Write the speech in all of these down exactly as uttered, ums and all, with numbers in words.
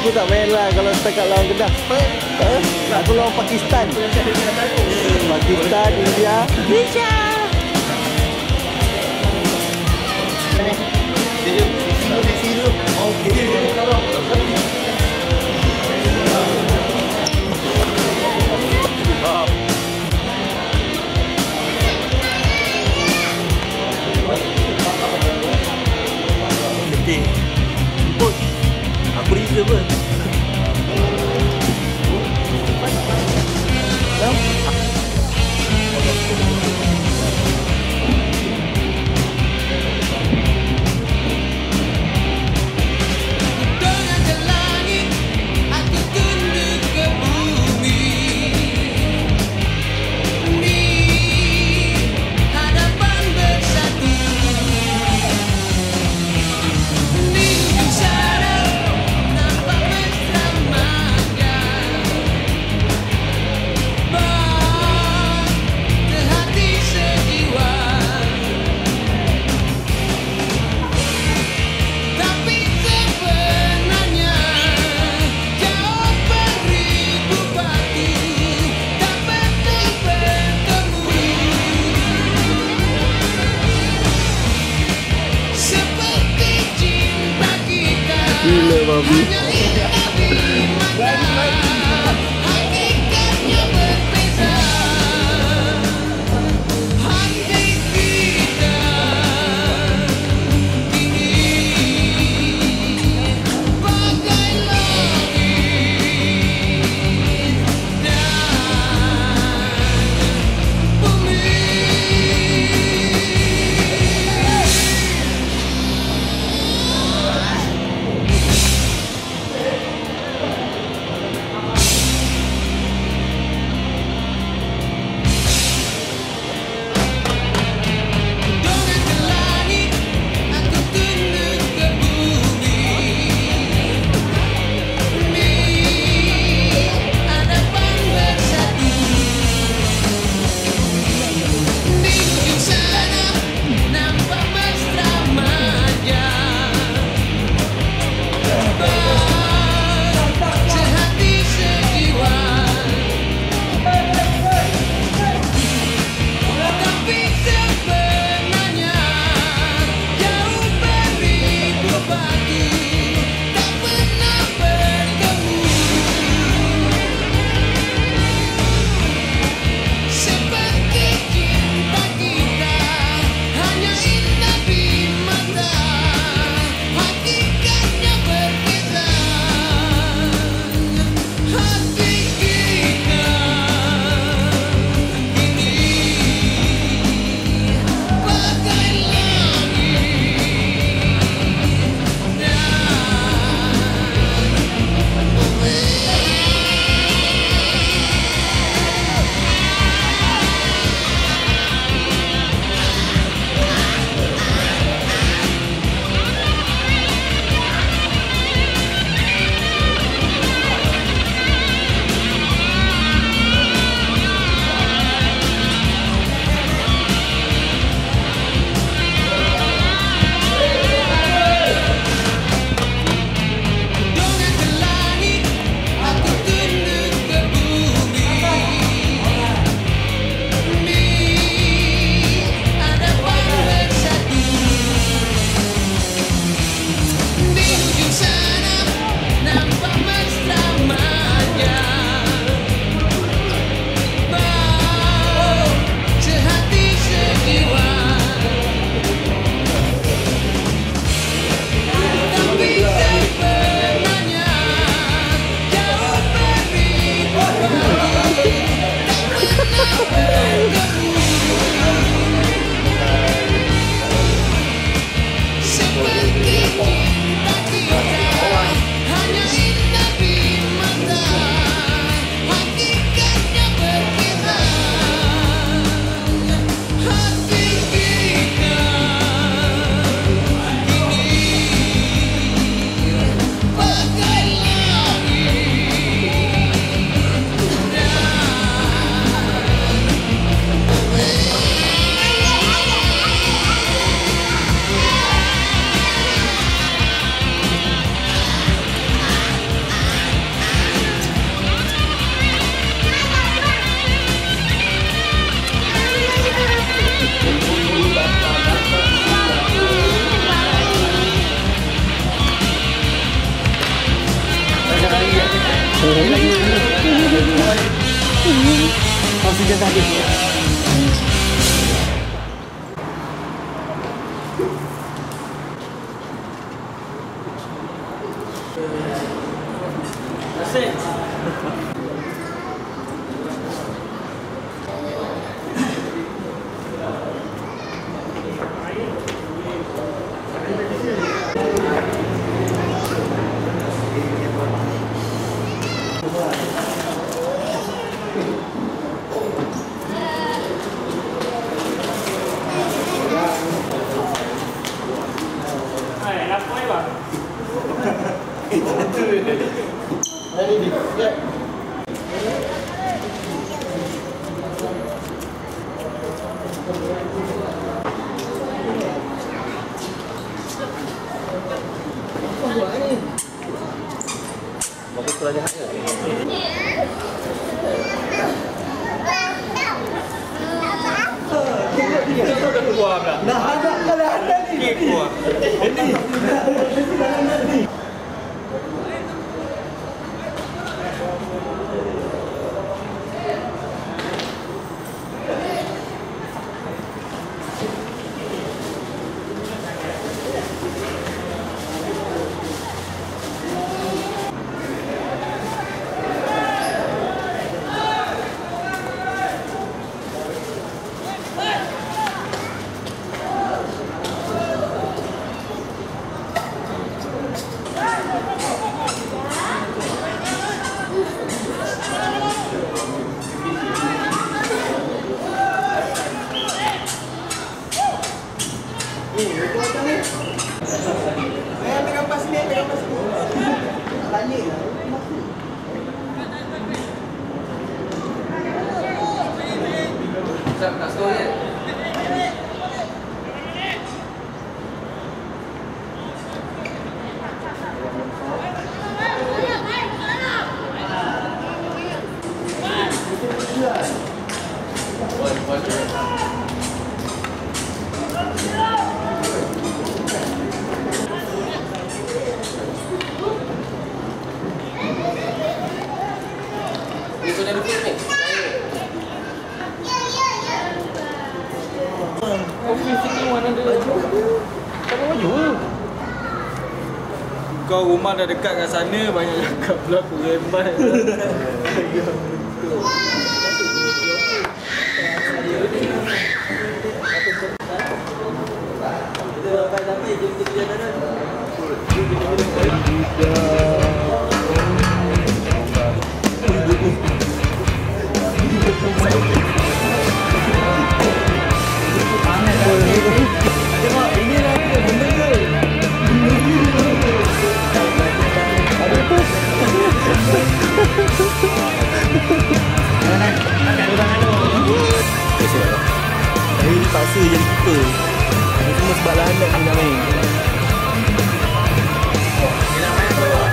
Aku tak main lah kalau setakat lawan Kedah. Eh? Aku lawan Pakistan. Pakistan, India. Indonesia. Letih. Put. Aku reserve pun. Gila babi. Oksigen tadi. Asyik. Hai, lapor ni bang. Ini di. Bagus kurang jahat ke? Itu dah keluar dah. Nah, ada kalau ada ni. Keluar. Ini. Ini. Eh, pegang pas ni, pegang pas ni. Tanya lah. Tak nak store kan? Itu dah duduk ni. Office sini mana ada baju? Tak ada baju. Kau rumah dah dekat kat sana, banyak cakap pula aku rembat. Hari ni paksa jadi kita. Ini semua sebab landak ni nak main. Dia nak main tu.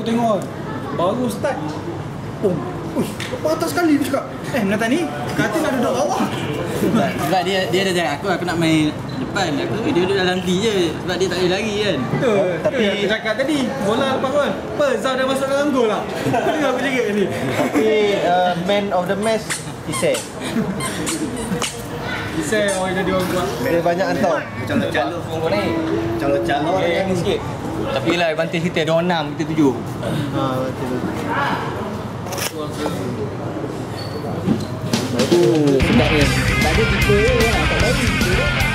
tengok. Baru start. Pum. Uish, lepas atas sekali aku cakap. Eh, Menatan ni, katil nak duduk bawah. Sebab, sebab dia dia dah cakap aku aku nak main depan. Aku dia duduk dalam T je sebab dia tak boleh lari kan. Betul. Tapi- Tapi aku cakap tadi, bola lepas kan. Apa, Zah dah masuk dalam gol lah. Kau dengar aku cakap ni. Tapi uh, man of the match Isai. Isai orang jadi orang kuat. Dia banyak hantar. Calon-calon pun ni. Calon-calon orang yang ni sikit. Tapi lah advantage kita ada enam, kita tujuh. Ha, betul. Oh, sedap ni. Tak ada tipe lah, tak lari.